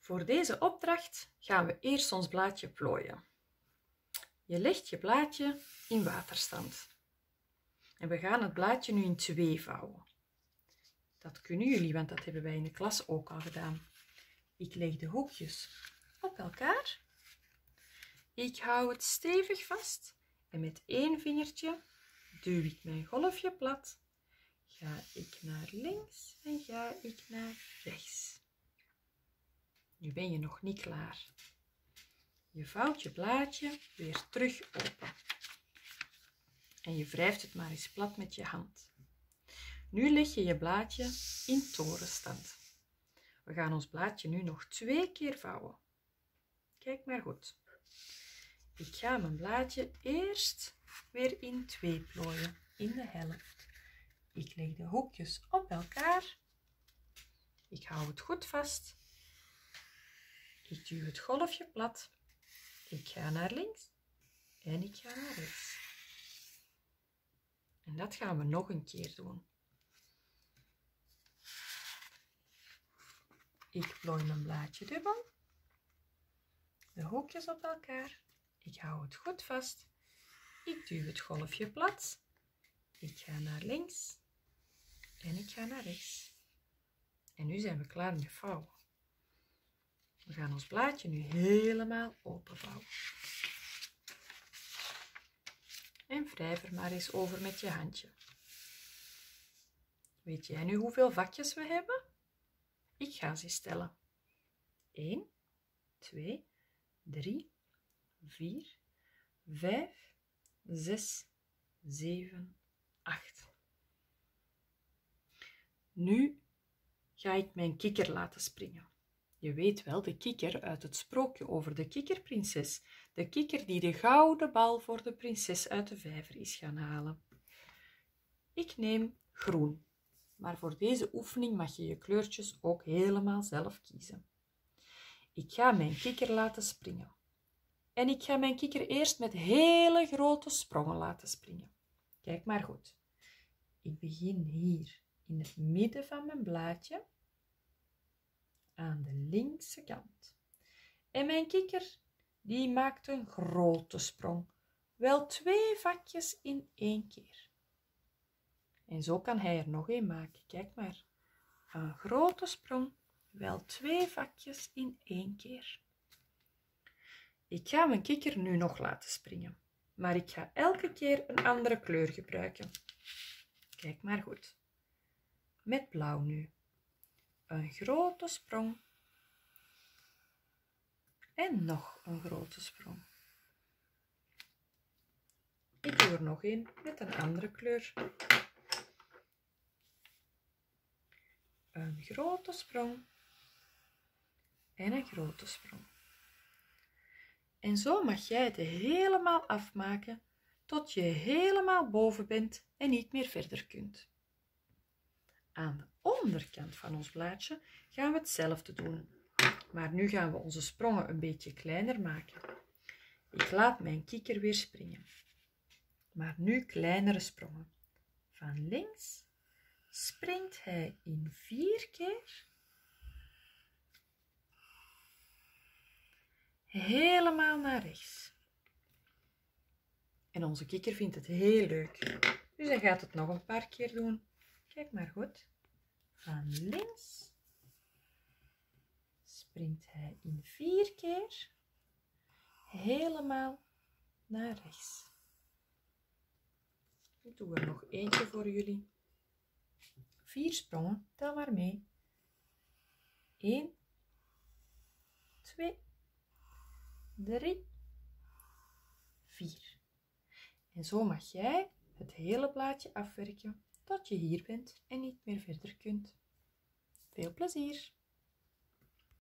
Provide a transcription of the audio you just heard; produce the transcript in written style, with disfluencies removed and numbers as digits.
Voor deze opdracht gaan we eerst ons blaadje plooien. Je legt je blaadje in waterstand. En we gaan het blaadje nu in 2 vouwen. Dat kunnen jullie, want dat hebben wij in de klas ook al gedaan. Ik leg de hoekjes op elkaar. Ik hou het stevig vast en met 1 vingertje duw ik mijn golfje plat. Ga ik naar links en ga ik naar rechts. Nu ben je nog niet klaar. Je vouwt je blaadje weer terug open. En je wrijft het maar eens plat met je hand. Nu leg je je blaadje in torenstand. We gaan ons blaadje nu nog 2 keer vouwen. Kijk maar goed. Ik ga mijn blaadje eerst weer in 2 plooien, in de helft. Ik leg de hoekjes op elkaar. Ik hou het goed vast. Ik duw het golfje plat. Ik ga naar links en ik ga naar rechts. En dat gaan we nog een keer doen. Ik plooi mijn blaadje dubbel. De hoekjes op elkaar. Ik hou het goed vast. Ik duw het golfje plat. Ik ga naar links en ik ga naar rechts. En nu zijn we klaar met vouwen. We gaan ons blaadje nu helemaal openvouwen. En wrijf er maar eens over met je handje. Weet jij nu hoeveel vakjes we hebben? Ik ga ze stellen. 1, 2, 3, 4, 5, 6, 7, 8. Nu ga ik mijn kikker laten springen. Je weet wel, de kikker uit het sprookje over de kikkerprinses. De kikker die de gouden bal voor de prinses uit de vijver is gaan halen. Ik neem groen, maar voor deze oefening mag je je kleurtjes ook helemaal zelf kiezen. Ik ga mijn kikker laten springen. En ik ga mijn kikker eerst met hele grote sprongen laten springen. Kijk maar goed. Ik begin hier in het midden van mijn blaadje. Aan de linkse kant. En mijn kikker die maakt een grote sprong. Wel 2 vakjes in 1 keer. En zo kan hij er nog 1 maken. Kijk maar. Een grote sprong. Wel 2 vakjes in 1 keer. Ik ga mijn kikker nu nog laten springen. Maar ik ga elke keer een andere kleur gebruiken. Kijk maar goed. Met blauw nu. Een grote sprong. En nog een grote sprong. Ik doe er nog 1 met een andere kleur. Een grote sprong. En een grote sprong. En zo mag jij het helemaal afmaken tot je helemaal boven bent en niet meer verder kunt. Aan de onderkant van ons blaadje gaan we hetzelfde doen. Maar nu gaan we onze sprongen een beetje kleiner maken. Ik laat mijn kikker weer springen. Maar nu kleinere sprongen. Van links springt hij in 4 keer. Helemaal naar rechts. En onze kikker vindt het heel leuk. Dus hij gaat het nog een paar keer doen. Kijk maar goed. Van links springt hij in 4 keer helemaal naar rechts. Ik doe er nog eentje voor jullie. 4 sprongen, tel maar mee. 1, 2, 3, 4. En zo mag jij het hele blaadje afwerken tot je hier bent en niet meer verder kunt. Veel plezier!